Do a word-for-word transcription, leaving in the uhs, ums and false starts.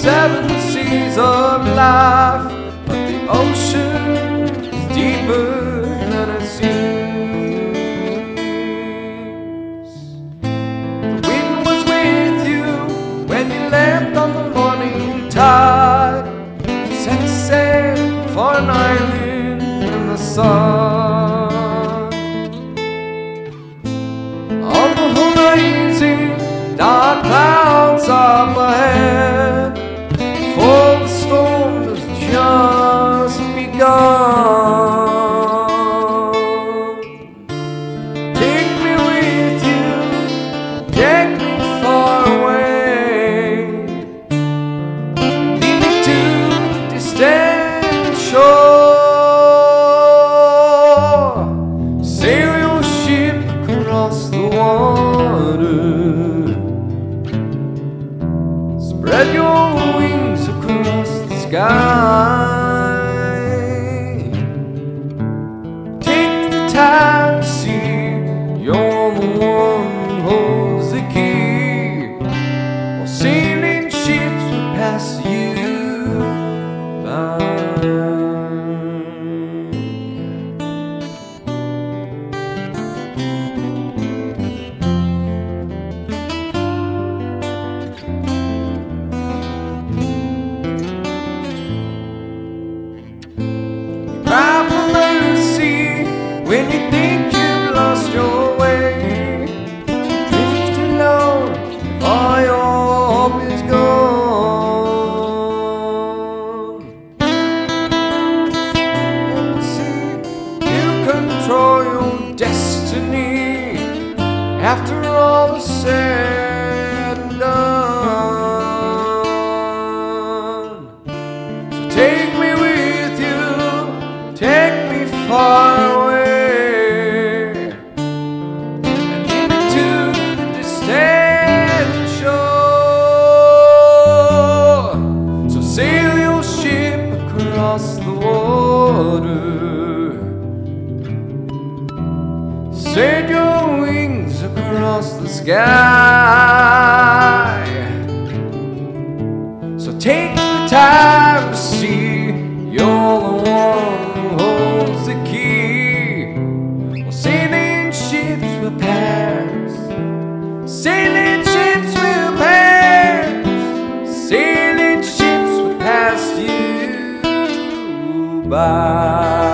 seven seas of life, but the ocean is deeper than it seems. The wind was with you when you left on the morning tide, set sail for an island in the sun. On the horizon, dark clouds up ahead, for the storm has just begun. Take me with you, take me far away, lead me to the distant shore. Sail your ship across the water, spread your wings across the sky. Take the time to see you're the one who holds the key, while sailing ships will pass you by. When you think you've lost your way, drift alone, all your hope is gone. And see, you control your destiny after all is said and done. So take me with you, take me far away, across the water. Spread your wings across the sky. So take the time to see you're the one who holds the key, while sailing ships will pass, sailing ships will pass, sailing ships will pass you by.